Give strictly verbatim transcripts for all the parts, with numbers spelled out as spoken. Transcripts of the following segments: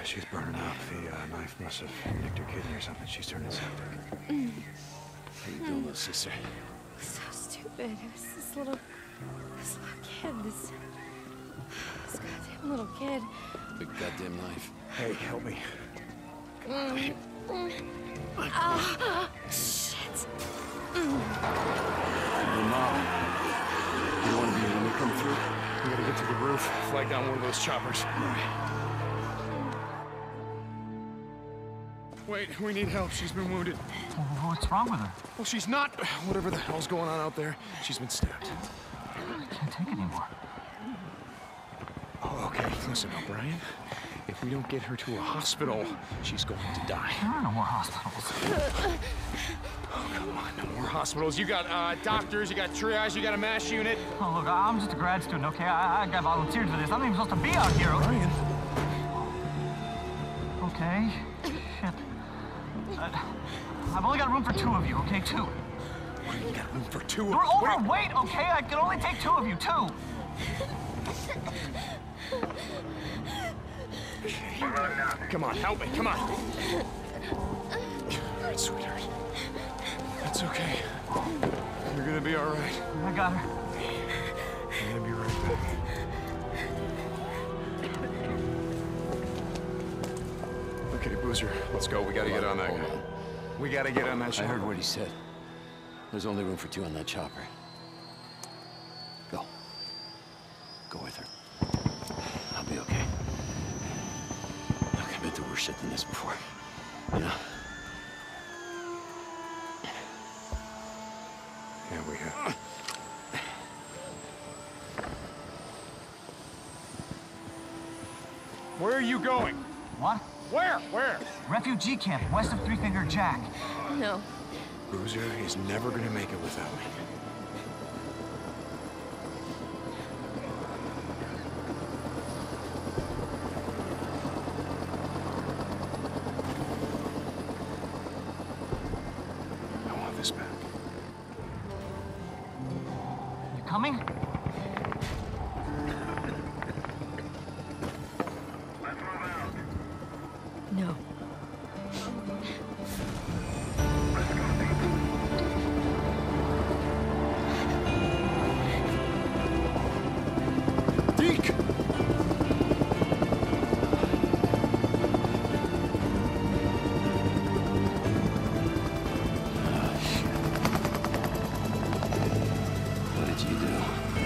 she's burning out. The uh, knife must have nicked her kidney or something. She's turning septic. Mm. How you doing, little sister? So stupid. It was this little, this little kid. This, this goddamn little kid. Big goddamn knife. Hey, help me. Mm. Mm. Oh, shit. Mm. Hey, Mom. You want to be when we come through? We gotta get to the roof, flag down one of those choppers. All right. Wait, we need help. She's been wounded. Well, what's wrong with her? Well, she's not. Whatever the hell's going on out there, she's been stabbed. I can't take it anymore. Oh, okay. Listen, O'Brien. If we don't get her to a hospital, she's going to die. There are no more hospitals. Oh, come on. No more hospitals. You got uh, doctors, you got triage, you got a MASH unit. Oh, look, I'm just a grad student, okay? I, I got volunteered for this. I'm not even supposed to be out here. O'Brien. Okay. Shit. Uh, I've only got room for two of you, okay? Two. We got room for two. You're overweight, okay? I can only take two of you, two. Come on, help me, come on. All right, sweetheart. That's okay. You're gonna be all right. I got her. I'm gonna be right back. Okay, Boozer, let's go. We gotta get on that guy. We gotta get on that ship. I heard what he said. There's only room for two on that chopper. Go. Go with her. I'll be okay. Look, I've been through worse shit than this before. You know? Yeah, we have. Where are you going? What? Where? Where? Refugee camp, west of Three Finger Jack. No. Boozer is never gonna make it without me. I want this back. You coming? No. Deke! What did you do?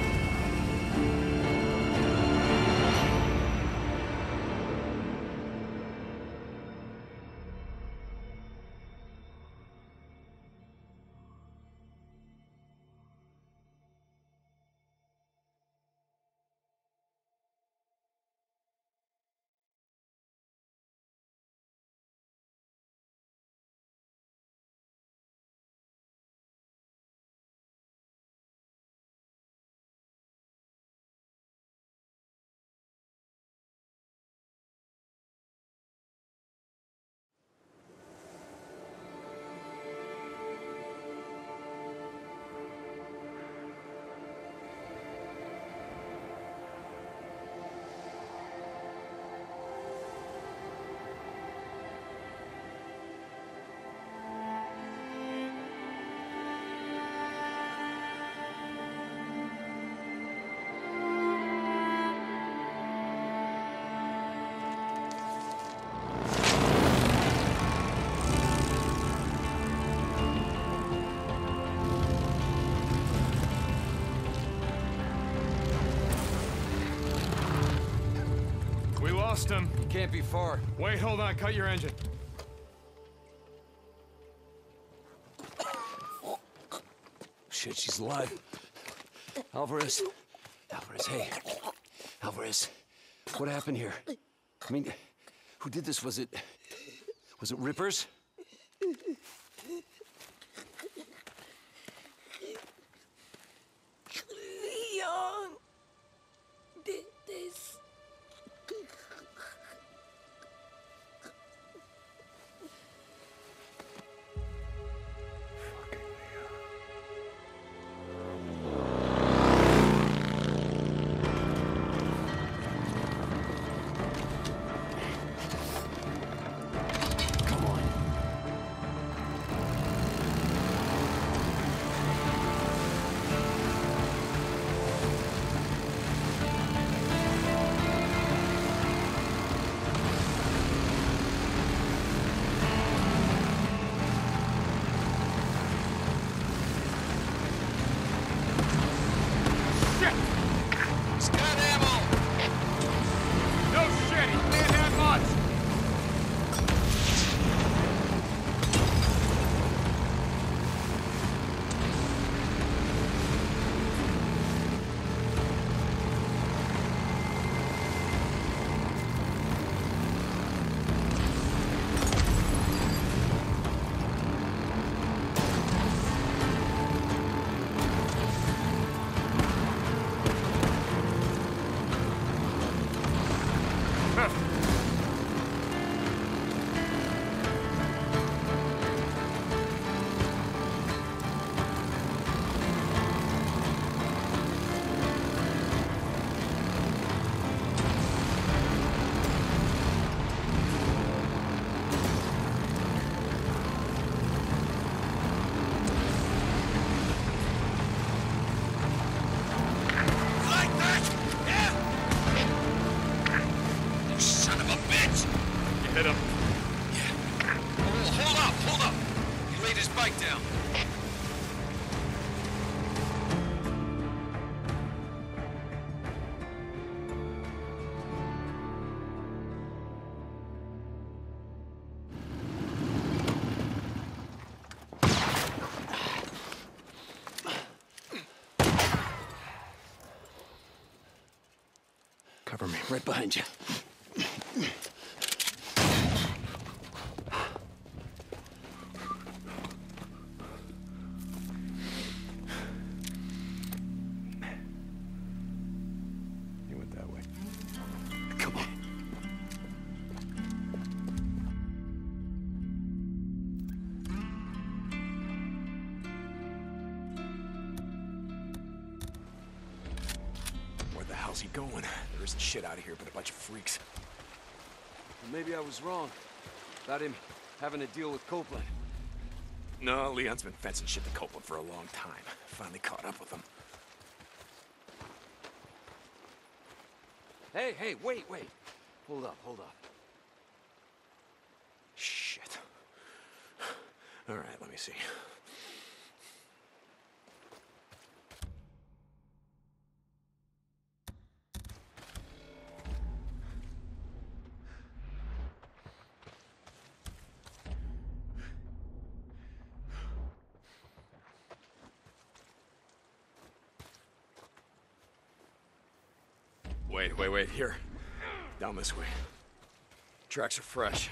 We lost him. You can't be far. Wait, hold on. Cut your engine. Shit, she's alive. Alvarez. Alvarez, hey. Alvarez, what happened here? I mean, who did this? Was it... Was it Rippers? Leon did this. Cover me. Right behind you. You went that way. Come on. Where the hell's he going? There isn't shit out of here but a bunch of freaks. Well, maybe I was wrong about him having to deal with Copeland. No, Leon's been fencing shit to Copeland for a long time. Finally caught up with him. Hey, hey, wait, wait. Hold up, hold up. Shit. All right, let me see. Wait, wait, wait, here. Down this way. Tracks are fresh.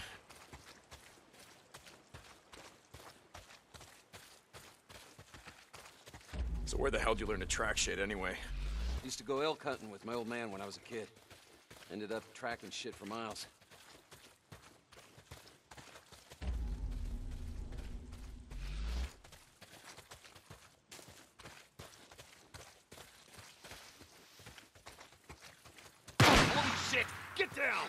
So where the hell did you learn to track shit anyway? Used to go elk hunting with my old man when I was a kid. Ended up tracking shit for miles. Holy shit! Get down!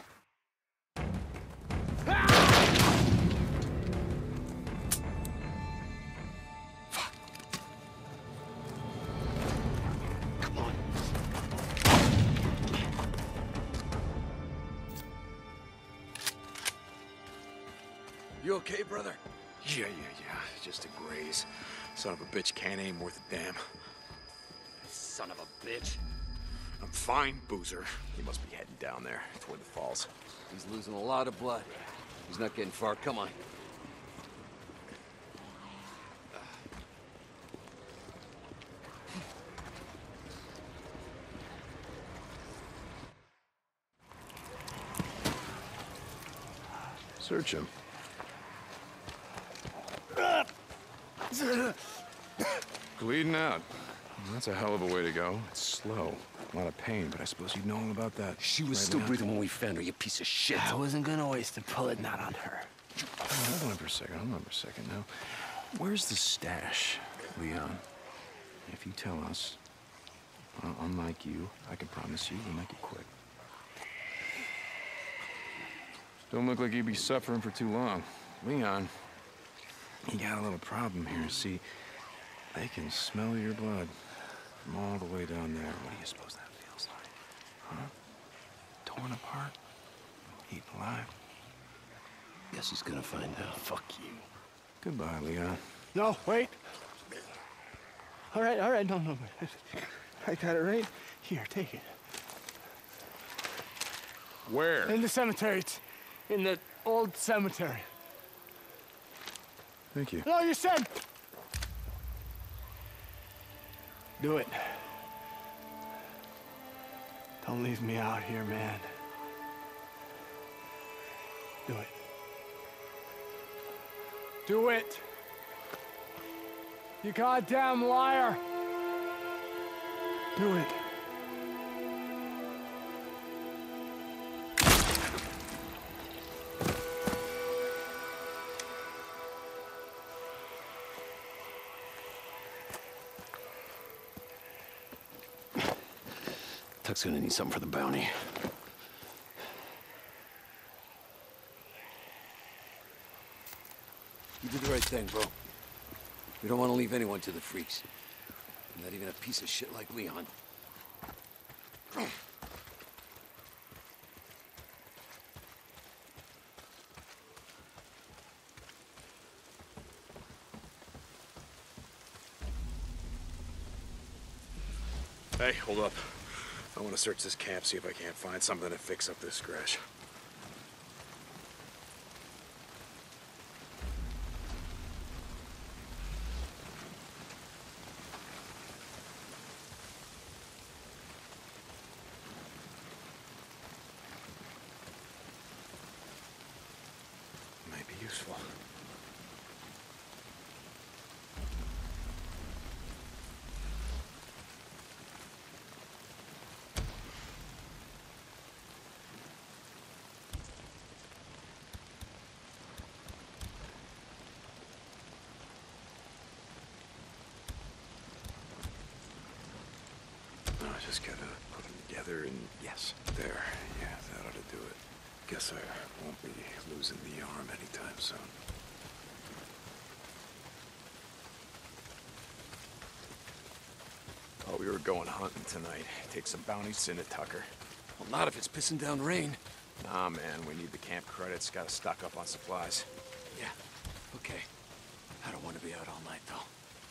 Come on. You okay, brother? Yeah, yeah, yeah. Just a graze. Son of a bitch can't aim worth a damn. Son of a bitch. I'm fine, Boozer. He must be heading down there, toward the falls. He's losing a lot of blood. He's not getting far. Come on. Search him. Bleeding out. That's a hell of a way to go. It's slow. A lot of pain, but I suppose you know all about that. She was right still now. breathing when we found her, you piece of shit. I wasn't gonna waste a bullet not on her. Oh, hold on for a second. Hold on for a second now. Where's the stash, Leon? If you tell us, uh, unlike you, I can promise you we'll make it quick. Don't look like you'd be suffering for too long. Leon, you got a little problem here. See, they can smell your blood from all the way down there. What do you suppose that feels like? Huh? Torn apart? Eaten alive? Guess he's gonna find out. Fuck you. Goodbye, Leon. No, wait. All right, all right, no, no. I got it right here. Take it. Where? In the cemetery. It's in the old cemetery. Thank you. No, you said. Do it. Don't leave me out here, man. Do it. Do it. You goddamn liar. Do it. Tuck's gonna need something for the bounty. You did the right thing, bro. We don't want to leave anyone to the freaks. Not even a piece of shit like Leon. Hey, hold up. I want to search this camp, see if I can't find something to fix up this scratch. Might be useful. Just gotta put them together and yes, there. Yeah, that ought to do it. Guess I won't be losing the arm anytime soon. Oh, we were going hunting tonight. Take some bounties into Tucker. Well, not if it's pissing down rain. Nah, man, we need the camp credits. Gotta stock up on supplies. Yeah, okay. I don't want to be out all night, though.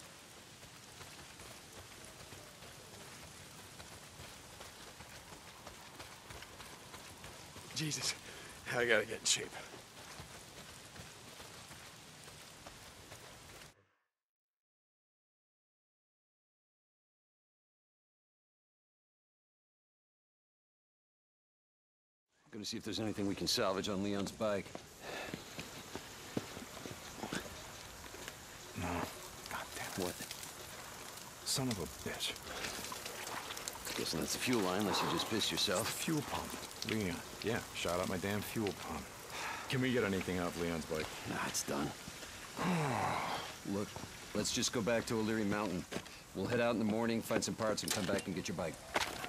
Jesus, I gotta get in shape. Gonna see if there's anything we can salvage on Leon's bike. No. God damn it. What? Son of a bitch. Guessing that's the fuel line, unless you just pissed yourself. Fuel pump. Leon. Yeah, shot out my damn fuel pump. Can we get anything off Leon's bike? Nah, it's done. Look, let's just go back to O'Leary Mountain. We'll head out in the morning, find some parts, and come back and get your bike.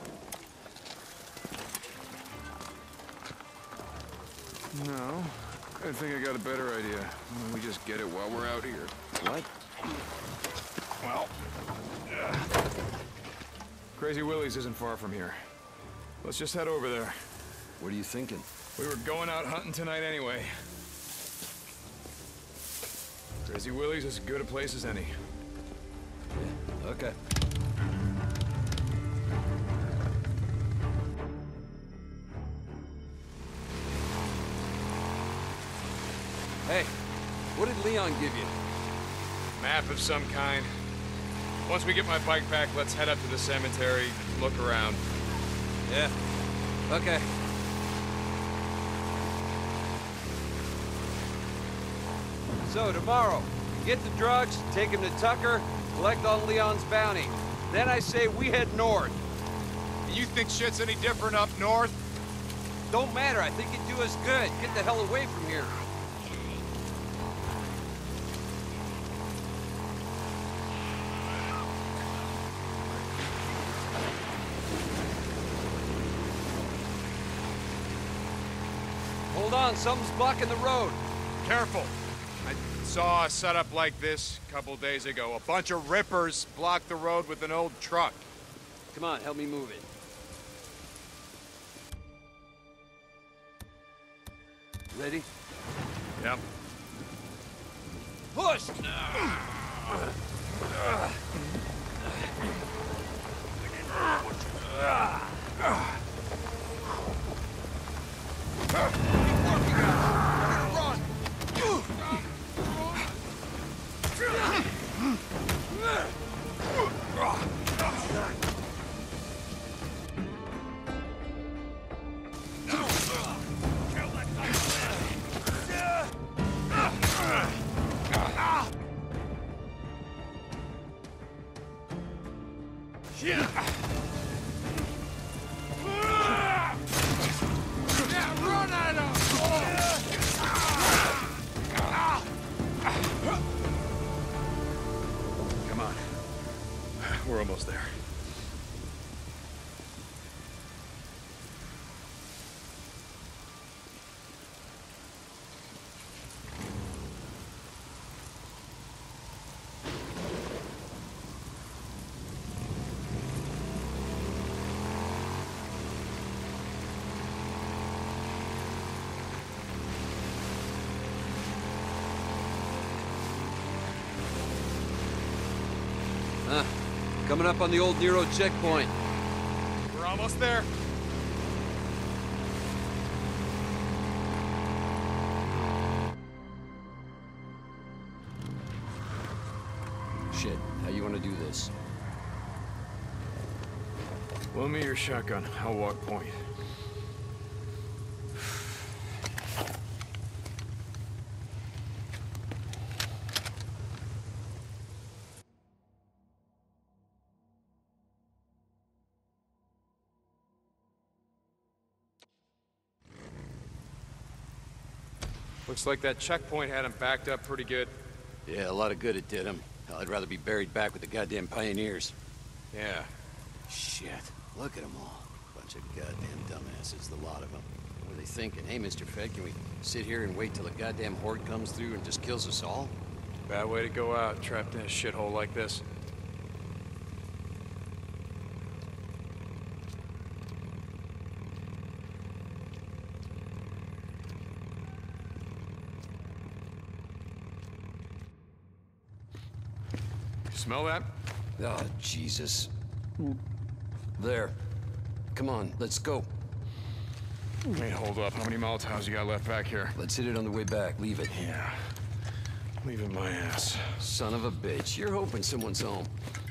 No. I think I got a better idea. Why don't we just get it while we're out here? What? Well... Uh, Crazy Willie's isn't far from here. Let's just head over there. What are you thinking? We were going out hunting tonight anyway. Crazy Willie's is as good a place as any. Yeah, okay. Hey, what did Leon give you? Map of some kind. Once we get my bike pack, let's head up to the cemetery, look around. Yeah, okay. So tomorrow, get the drugs, take him to Tucker, collect on Leon's bounty. Then I say we head north. You think shit's any different up north? Don't matter, I think it'd do us good. Get the hell away from here. Hold on, something's blocking the road. Careful. I saw a setup like this a couple days ago. A bunch of rippers blocked the road with an old truck. Come on, help me move it. Ready? Yep. Push! Yeah. Coming up on the old Nero checkpoint. We're almost there. Shit, how you want to do this? Loan me your shotgun. I'll walk point. Looks like that checkpoint had him backed up pretty good. Yeah, a lot of good it did him. Hell, I'd rather be buried back with the goddamn pioneers. Yeah. Shit, look at them all. Bunch of goddamn dumbasses, the lot of them. What are they thinking? Hey, Mister Fed, can we sit here and wait till a goddamn horde comes through and just kills us all? Bad way to go out, trapped in a shithole like this. Smell that? Oh, Jesus. There. Come on, let's go. Hey, hold up. How many Molotovs you got left back here? Let's hit it on the way back. Leave it. Yeah. Leave it my ass. Son of a bitch. You're hoping someone's home.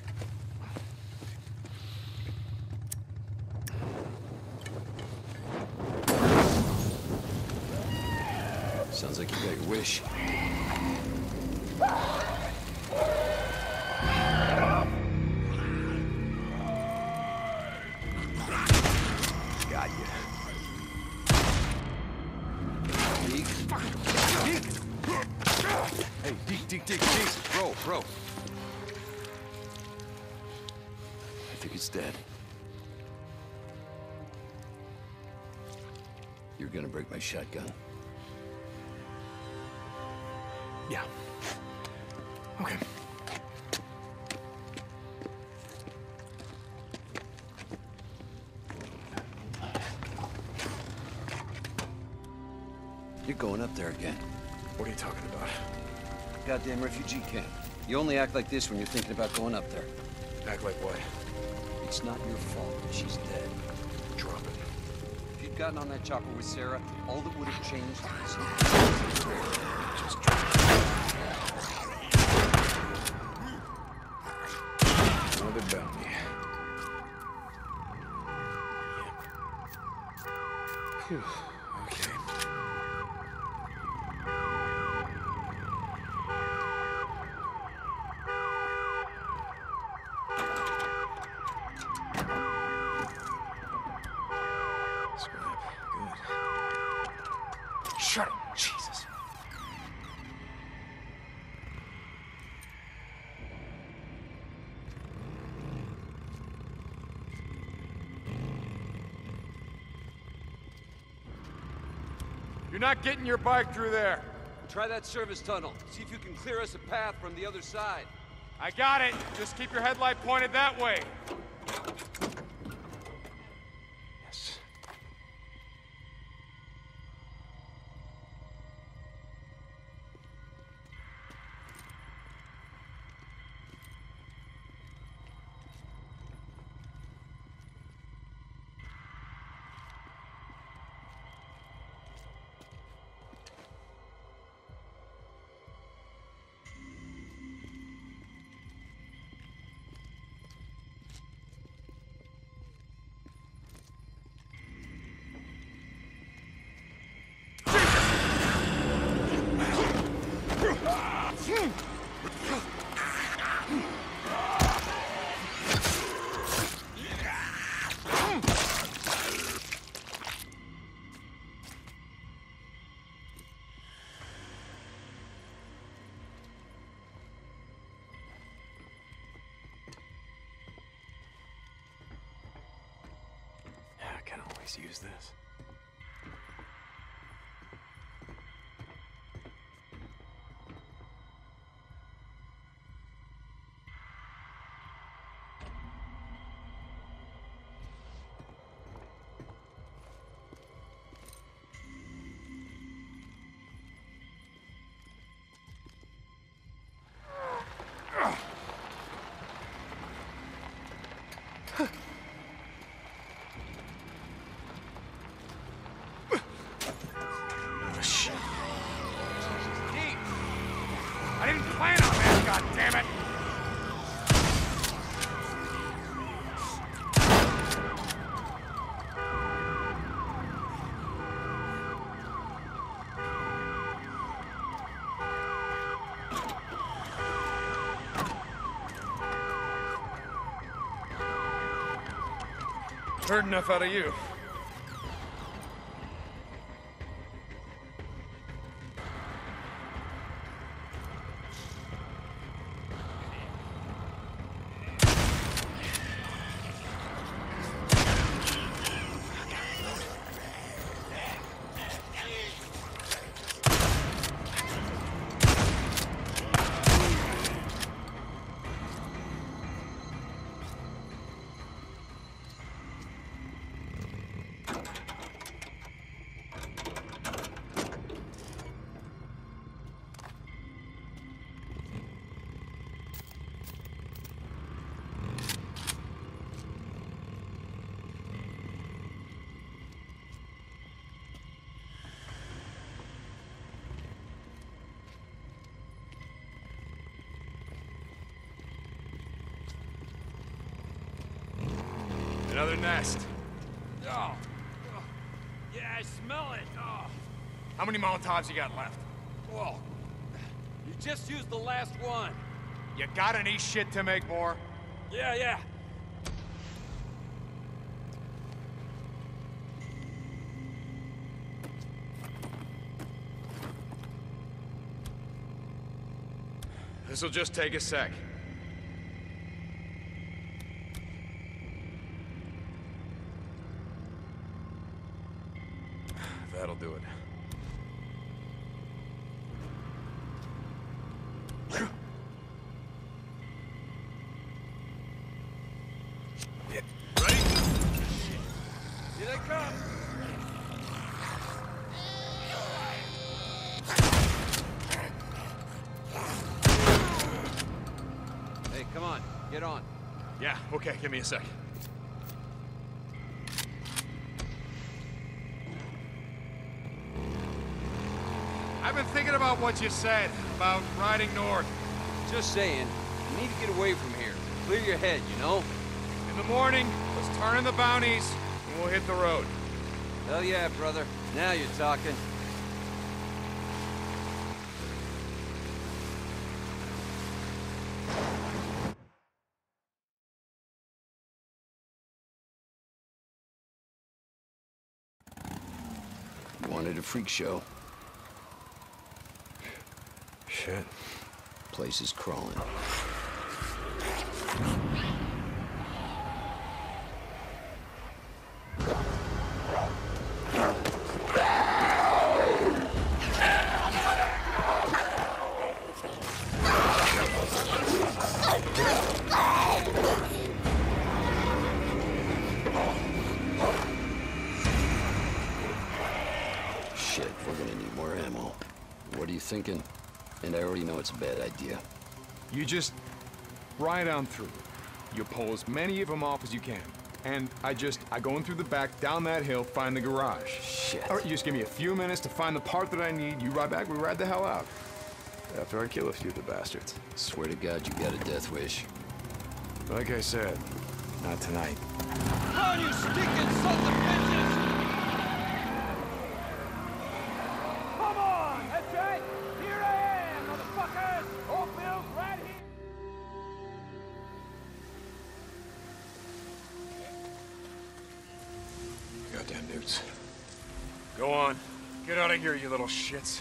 Sounds like you got your wish. Got you. Deke. Deke! Hey, Deke, Deke, Deke, Deke! Bro, bro. I think it's dead. You're gonna break my shotgun. Yeah. Okay. You're going up there again. What are you talking about? Goddamn refugee camp. You only act like this when you're thinking about going up there. Act like what? It's not your fault that she's dead. Drop it. If you'd gotten on that chopper with Sarah, all that would have changed is... Just drop it. Another bounty. Phew. Okay. Scrap. Good. Shut up, Jesus. You're not getting your bike through there. Try that service tunnel. See if you can clear us a path from the other side. I got it. Just keep your headlight pointed that way. Yes. I can always use this. Heard enough out of you. Another nest. Oh. Oh. Yeah, I smell it. Oh. How many Molotovs you got left? Whoa. You just used the last one. You got any shit to make more? Yeah, yeah. This'll just take a sec. That'll do it. Ready? Here they come. Hey, come on. Get on. Yeah, okay, give me a sec. I've been thinking about what you said about riding north. Just saying, you need to get away from here. Clear your head, you know? In the morning, let's turn in the bounties, and we'll hit the road. Hell yeah, brother. Now you're talking. Wanted a freak show. Shit. Place is crawling. Shit, we're gonna need more ammo. What are you thinking? And I already know it's a bad idea. You just ride on through. You pull as many of them off as you can. And I just, I go in through the back, down that hill, find the garage. Shit. All right, you just give me a few minutes to find the part that I need. You ride back, we ride the hell out. After I kill a few of the bastards. Swear to God, you got a death wish. Like I said, not tonight. Come on, you stinking sons of bitches! Come on! That's right! Here I am, motherfuckers! Oakville's right here! Goddamn newts. Go on. Get out of here, you little shits.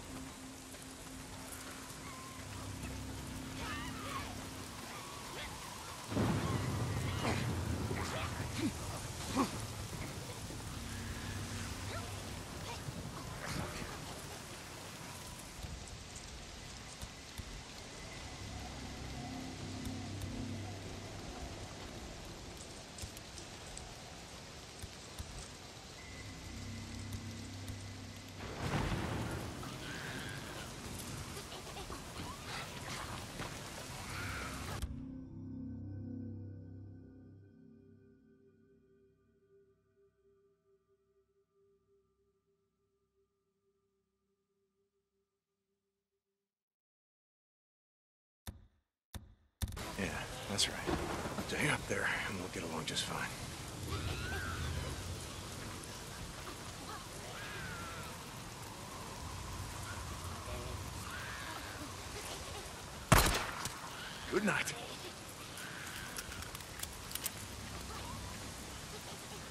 Yeah, that's right. Stay up there, and we'll get along just fine. Good night.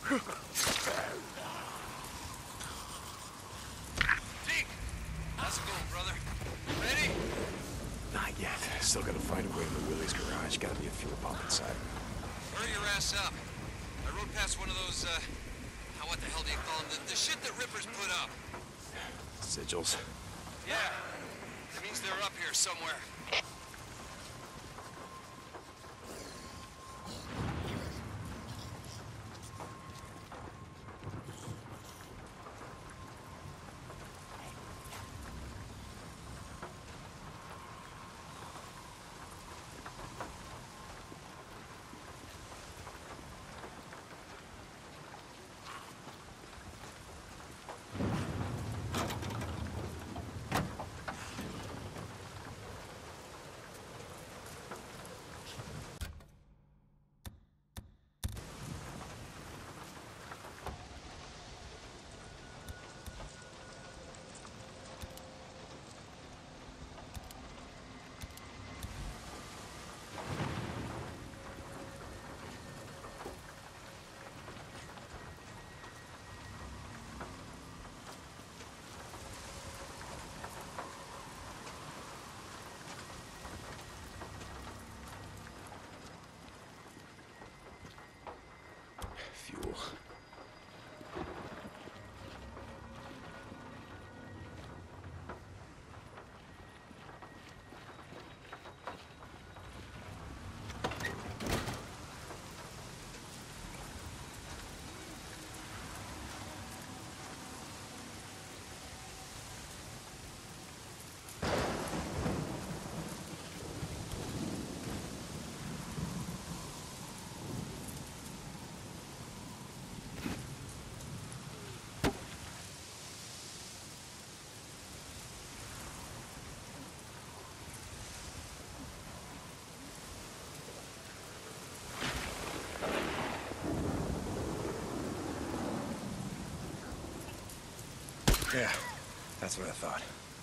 Deke! How's it going, brother? Ready? Not yet. Still gotta find a way to Willie's garage. Gotta be a fuel pump inside. Hurry your ass up. I rode past one of those, uh... what the hell do you call them? The, the shit that Rippers put up. Sigils. Yeah. That means they're up here somewhere. Fuel. Yeah, that's what I thought.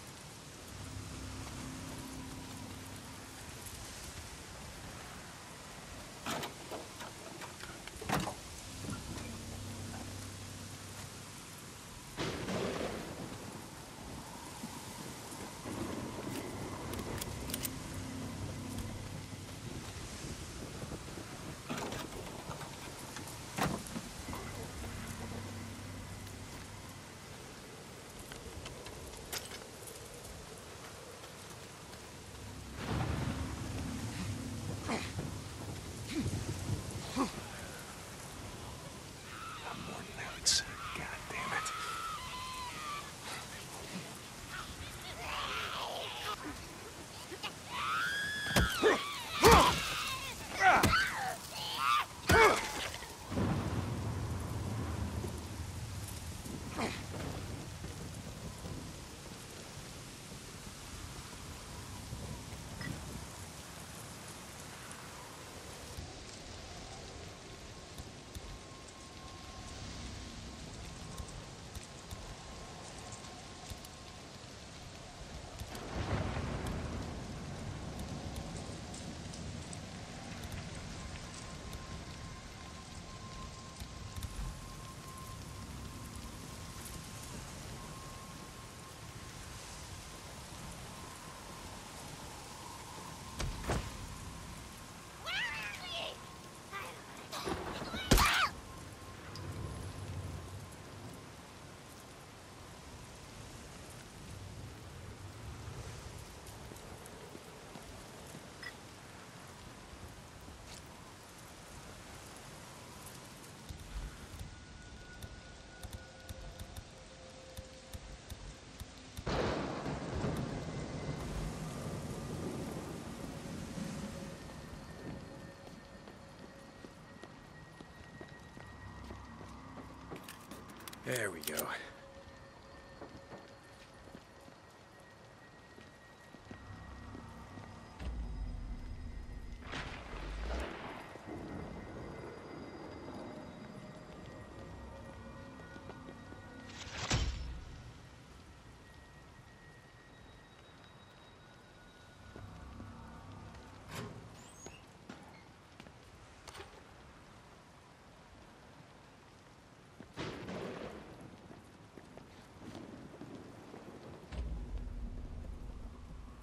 There we go.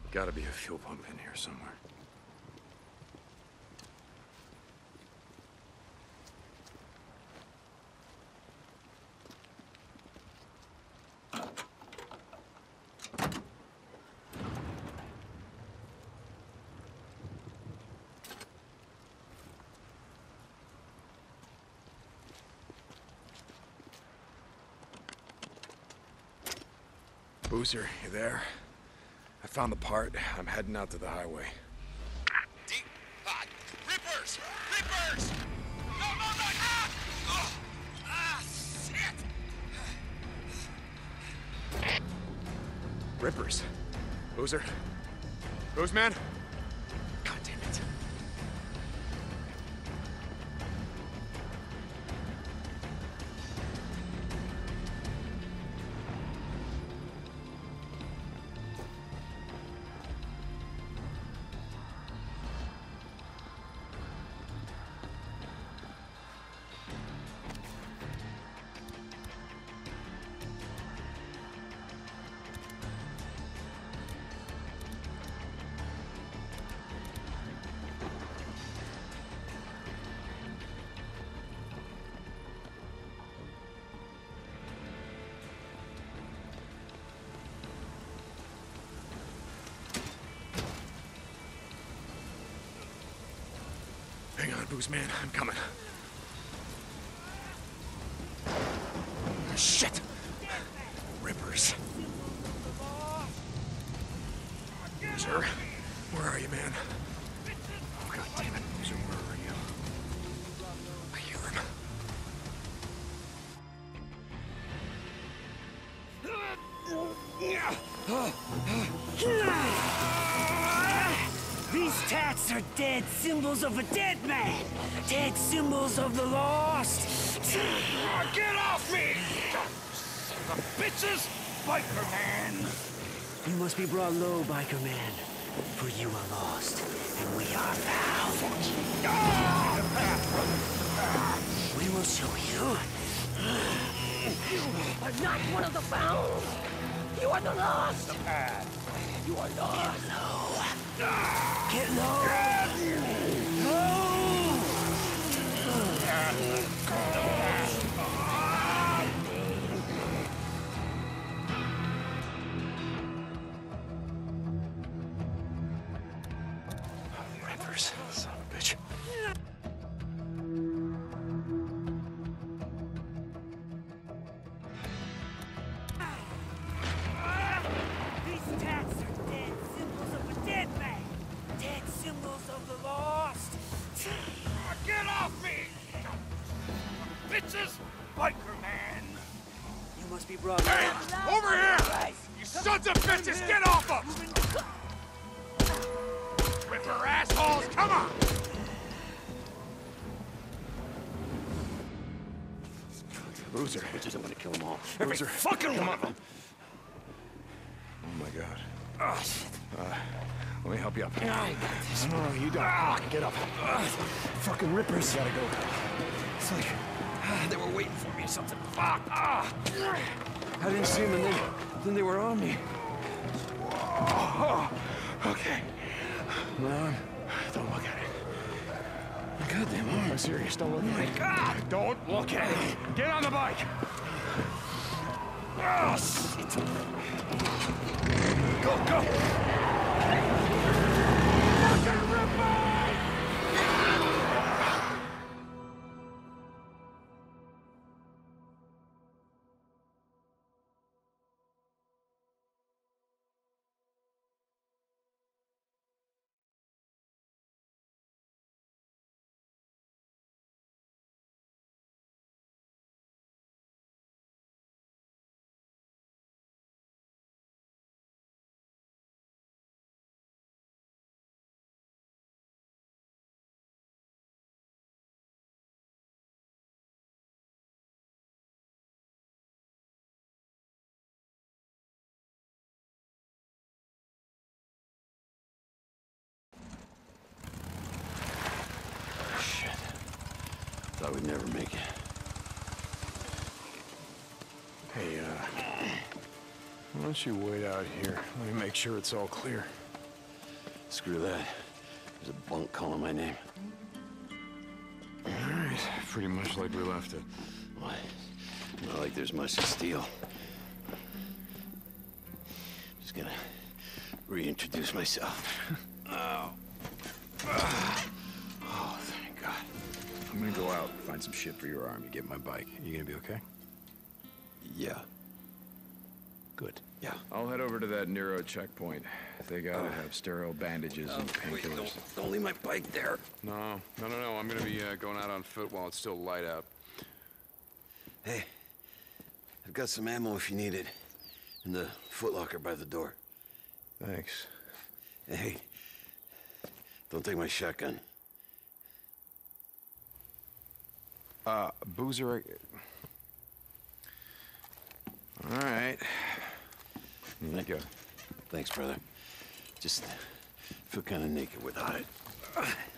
Gotta be a fuel pump in here somewhere. Boozer, you there? I found the part. I'm heading out to the highway. Deep hot. Rippers! Rippers! No, no, no! Ah! Oh! Ah, shit! Rippers. Boozer? Boozman? God damn it. Hang on, Boozman. I'm coming. Shit! Rippers. Boozer, where are you, man? Oh, God damn it. Boozer, where are you? I hear him. These tats are dead symbols of a dead man. Dead symbols of the lost. Get off me! The bitches! Biker man! You must be brought low, biker man. For you are lost, and we are found. We will show you. You are not one of the found. You are the lost. You are lost. Get low. Get low. Low. Rippers, son of a bitch. These tats are dead symbols of a dead man. Dead symbols of the lost. Get off me! Bitches! Biker man! You must be brought low. Hey! Over here! You sons of bitches! Get off us! Ripper assholes! Come on! Boozer. Bitches, I'm gonna kill them all. Boozer. Fucking one of them! Oh, my God. Oh, shit. Uh, let me help you up. I got this. No, no, you don't. Ah. Get up. Fucking Rippers. Gotta go. It's like ah, they were waiting for me or something. Fuck! Ah. I didn't see them, and then, then they were on me. Oh, okay. Mom, don't look at it. Goddamn, I'm serious. Don't look oh at my it. God! Don't look at it. Get on the bike. Oh, shit. Go, go. Fucking Ripper! Thought we'd never make it. Hey, uh, why don't you wait out here? Let me make sure it's all clear. Screw that. There's a bunk calling my name. All right, pretty much like we left it. Why? Not like there's much to steal. Just gonna reintroduce myself. Oh. Oh, thank God. I'm gonna go out, find some shit for your arm. You get my bike. You gonna be okay? Yeah. Good. Yeah. I'll head over to that Nero checkpoint. They gotta have sterile bandages and Wait, painkillers. don't, don't leave my bike there. No, no, no, no. I'm gonna be uh, going out on foot while it's still light out. Hey, I've got some ammo if you need it. In the footlocker by the door. Thanks. Hey, don't take my shotgun. Uh, Boozer. All right. Here you go. Thanks, brother. Just feel kind of naked without it.